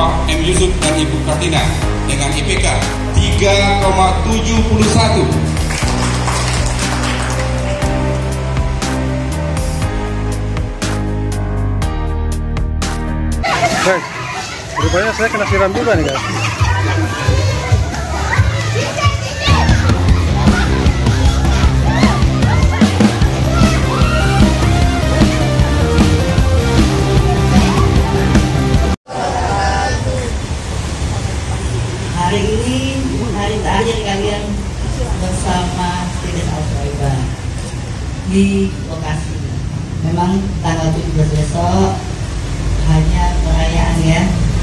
Bapak M. Yusuf dan Ibu Kartina dengan IPK 3,71. Guys, rupanya saya kena siram juga nih guys. Hari ini hari terakhir kalian bersama Student Australia di lokasi. Memang tanggal 17 besok hanya perayaan ya.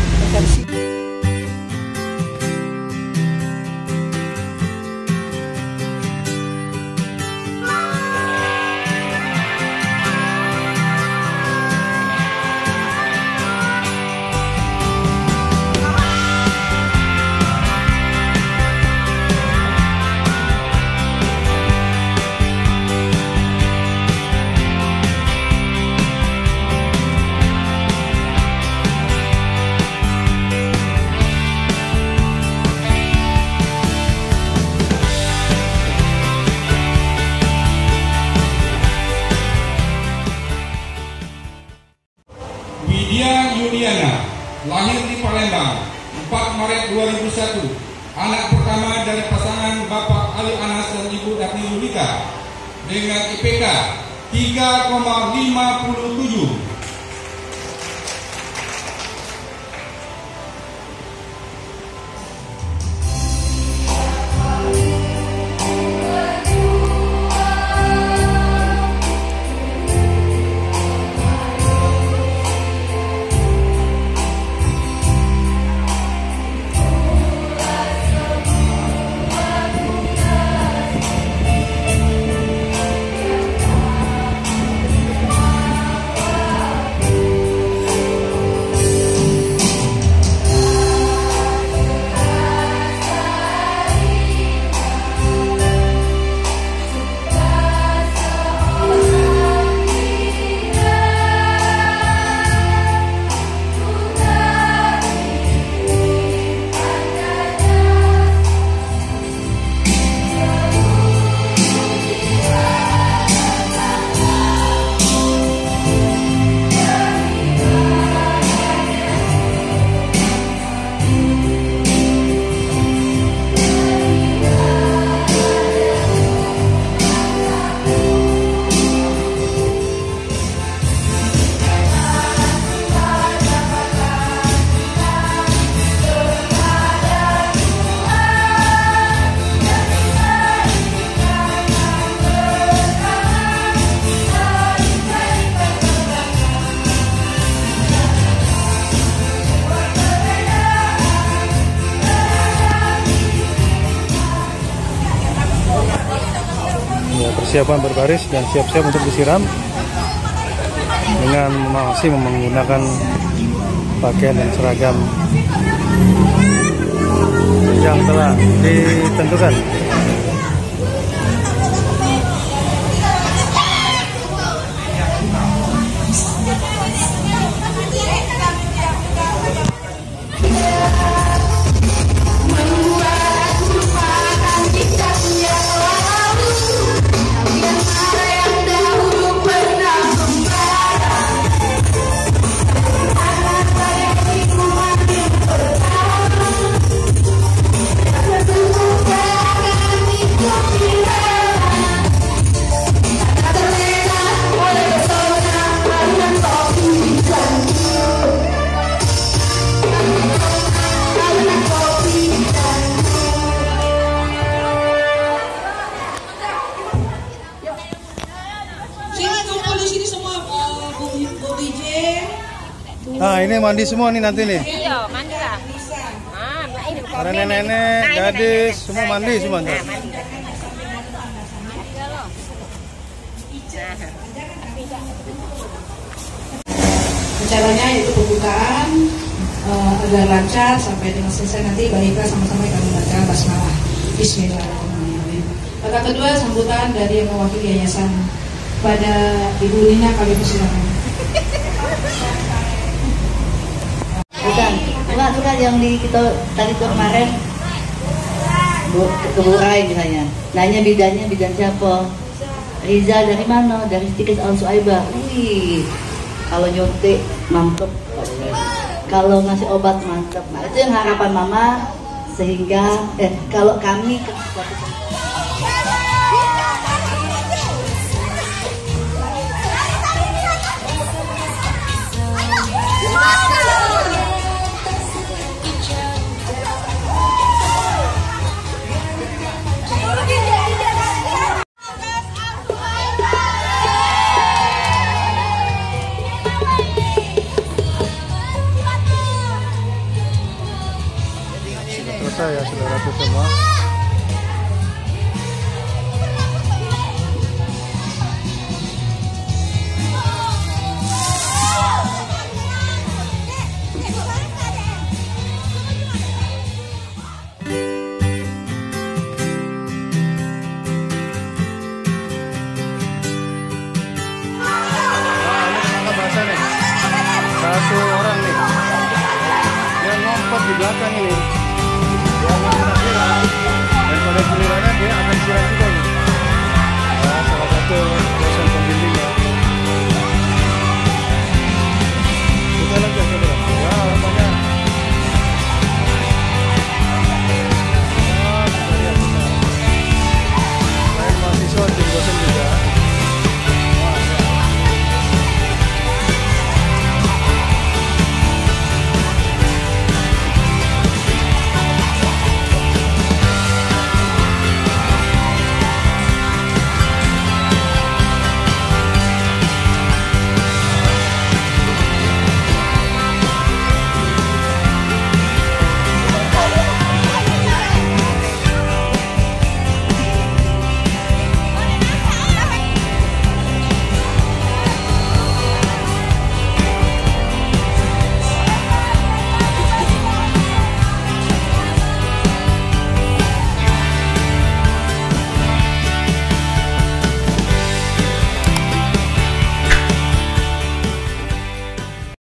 Widya Yuliana, lahir di Palembang, 4 Maret 2001, anak pertama dari pasangan Bapak Ali Anas dan Ibu Daphne Yulika, dengan IPK 3,57. Persiapan berbaris dan siap-siap untuk disiram dengan masih menggunakan pakaian dan seragam yang telah ditentukan. Nah, ini mandi semua nih nanti nih. Iya, mandi lah. Para nenek-nenek, gadis, semua mandi semua ntar. Rencananya yaitu pembukaan agar lancar sampai dengan selesai nanti baiklah sama-sama kami baca basmalah. Bismillahirrahmanirrahim. Kata kedua sambutan dari yang mewakili yayasan pada Ibu Lina, kami persilakan. Bukan. Bukan yang di kita tadi tuh kemarin ke Burai misalnya. Nanya bidan siapa? Riza dari mana? Dari Stikes Al Suaibah. Wih, kalau nyuntik mantep. Kalau ngasih obat mantep. Nah itu yang harapan mama sehingga kalau kami ke selesai ya saudaraku semua. Satu orang nih yang ngompet di belakang ini, daripada gilirannya dia akan siram juga nih. Salah satu